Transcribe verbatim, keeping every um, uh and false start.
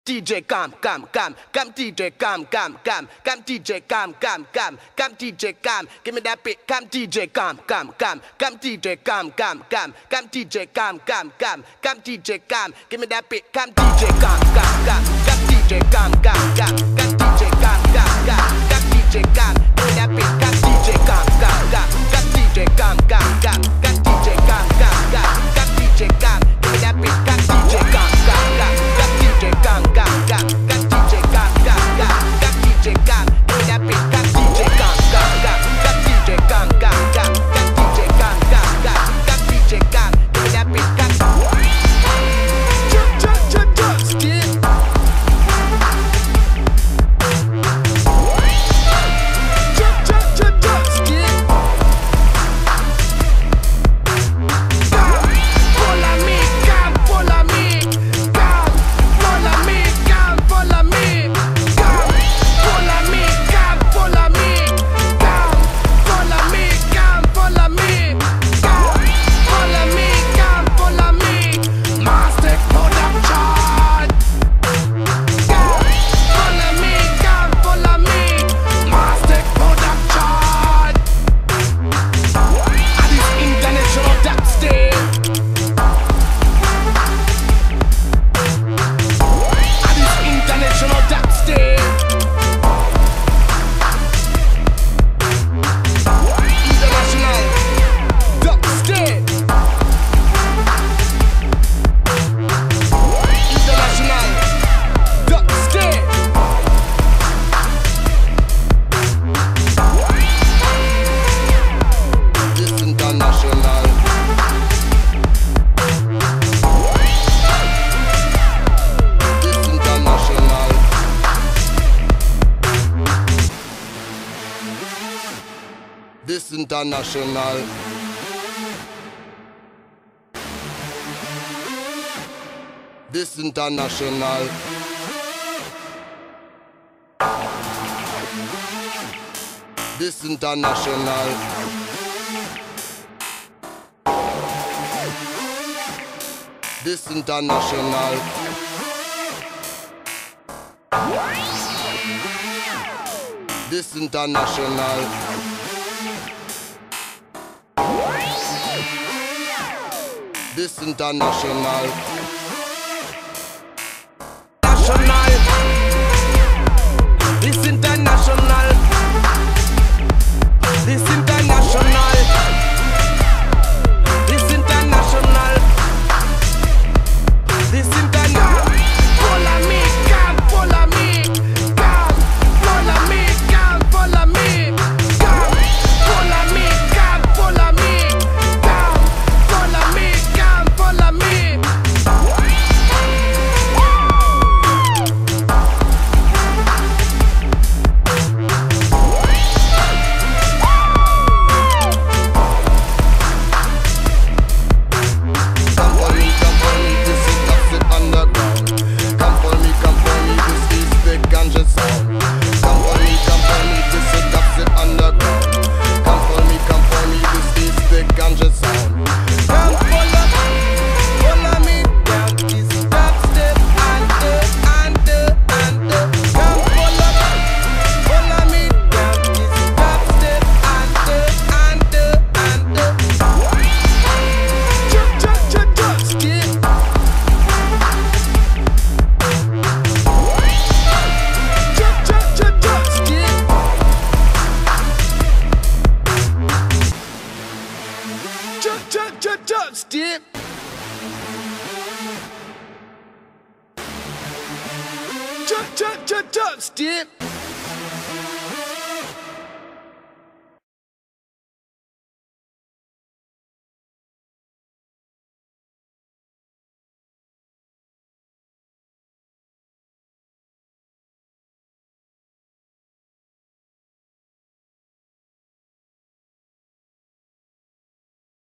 D J come, come, come, come D J come, come, come, come D J come, come, come, come D J come, give me that beat, come D J come, come, come, come D J come, come, come, come D J come, come, come, come D J come, give me that beat, come D J come, come, come, come D J come, come, come, come D J come, come, come, come D J come, give me that beat, come D J come, come, come, come D J come, come, come, come D J come, come, come, come D J come, give me that beat, come D J come, come, come, come D J come, come, come, come D J come, come, come, come D J come, give me that beat, come D J come, come, come, come D J come, come, come, come D J come, come, come, come D J come, give me that beat, come. Just, just, just, just, skip. Just, just, just, just, skip. Come, follow me, come, follow me, come, follow me, come, follow me, come, follow me, come, follow me, come, follow me, come, follow me, come, follow me, come, follow me, Master Production. Come, follow me, come, follow me, Master Production. And this international dub step. And this international dub step. International dub step. International dub step. This international. This international. This international. This international. This international. This international. This international. This international. National. This international. This international. This international. This international. Follow me, come, follow me, come, follow me, come, follow me, come, follow me, come, follow me, come, follow me, come, follow me. Come for me, come for me, this is Dubstep Underground. Come for me, come for me, this is the ganja sound. Come for me, come for me, this is Dubstep Underground. Come for me, come for me, this is the ganja sound. Come follow, follow me down this dubstep under, under, under. Come follow, follow me down this dubstep under, under, under. Just, just, just, just skip. Just, just, just, just skip. Just, just, just, just skip. Just, just, just, just skip.